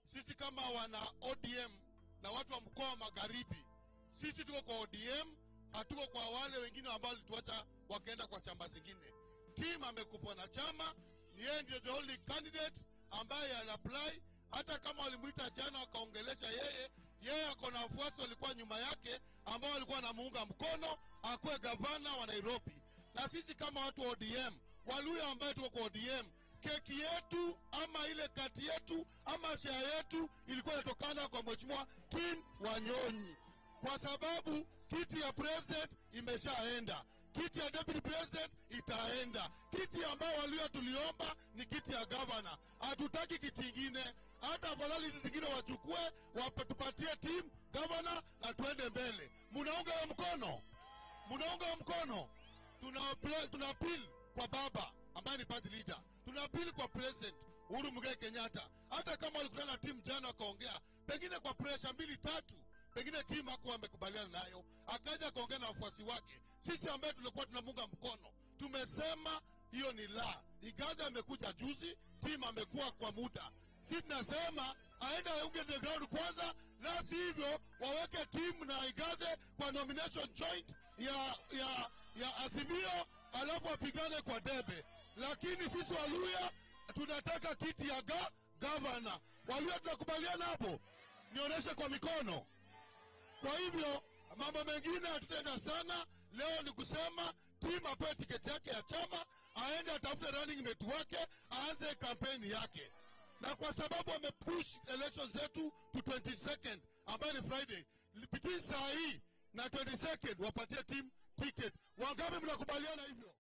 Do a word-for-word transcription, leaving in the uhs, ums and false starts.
sisi kama wana O D M na watu wa mkoa wa Magharibi, sisi tuko kwa O D M, hatuko kwa wale wengine ambao walituacha wakaenda kwa chama zingine. Tim amekufa na chama, ni yeye ndio the only candidate ambaye ana apply. Hata kama walimuita jana wakaongelesha yeye, yeye ako na wafuasi walikuwa nyuma yake ambao walikuwa wanamuunga mkono akuwe gavana wa Nairobi. Na sisi kama watu wa O D M, Waluhya ambaye tuko kwa O D M, keki yetu ama ile kati yetu ama share yetu ilikuwa inatokana kwa mheshimiwa Tim Wanyonyi, kwa sababu kiti ya president imeshaenda, kiti ya deputy president itaenda, kiti ambayo Waluhya tuliomba ni kiti ya governor. Hatutaki kiti kingine, hata afadhali hizi zingine wachukue watupatie Tim governor na tuende mbele. Munaunga mkono? Munaunga mkono? Tuna tuna appeal kwa baba ambaye ni party leader, tuna appeal kwa president Uhuru Muigai Kenyatta. Hata kama walikutana na Tim jana wakaongea, pengine kwa pressure mbili tatu, pengine Tim hakuwa amekubaliana nayo, akaja akaongea na wafuasi wake. Sisi ambaye tulikuwa tunamunga mkono tumesema hiyo ni la. Igaza amekuja juzi, Tim amekuwa kwa muda. Sisi tunasema aenda aunge the ground kwanza, na si hivyo waweke Tim na Igaze kwa nomination joint ya ya ya Azimio, alafu wapigane kwa debe. Lakini sisi Waluhya tunataka kiti ya ga, governor. Waluhya tunakubaliana hapo? Nionyeshe kwa mikono. Kwa hivyo mambo mengine hatutaenda sana. Leo ni kusema Tim apewe tiketi yake ya chama, aende atafute running mate wake, aanze kampeni yake. Na kwa sababu amepush elections zetu to twenty-second ambayo ni Friday, between saa hii na twenty-second wapatie Tim ticket. Wangapi mnakubaliana hivyo?